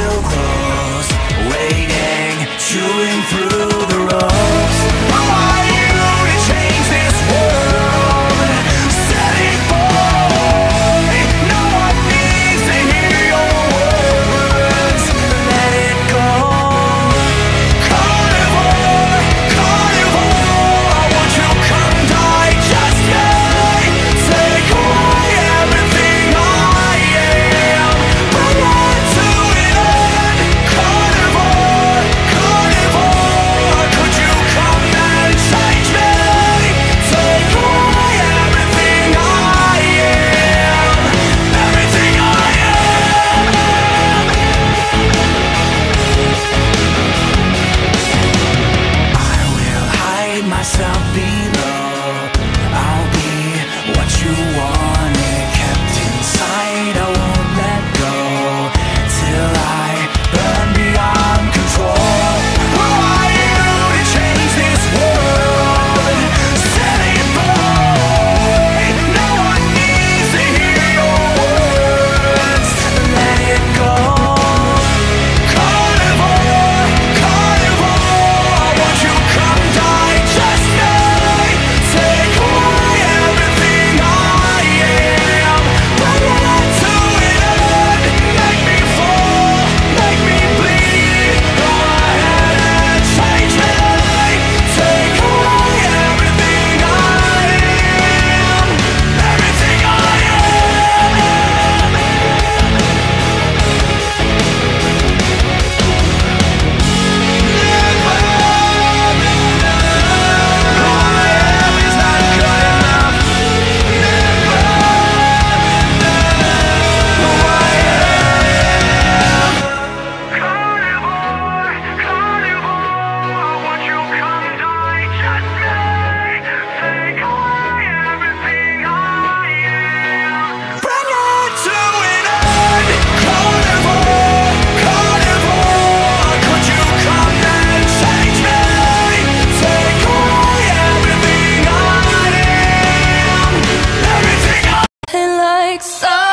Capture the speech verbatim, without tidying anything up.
still close, waiting, chewing through the ropes. Who are you to change this world? Set it boy, no one needs to hear your words. Let it go. Carnivore, carnivore, I want you to come digest me. Take away everything I am. Bring it to an end. Carnivore, carnivore, could you come and change me? Take away everything I am. Everything I am. I will hide myself below. I'll be what you wanted, kept inside. I won't let go till I burn beyond control. Who are you to change this world? Set it boy, no one needs to hear your words. Let it go. Carnivore, carnivore, I want you to come digest me. Take away everything I am. Bring it to an end. Make me fall, make me bleed. Go ahead and change me. Take away everything I am. Everything I am. And like so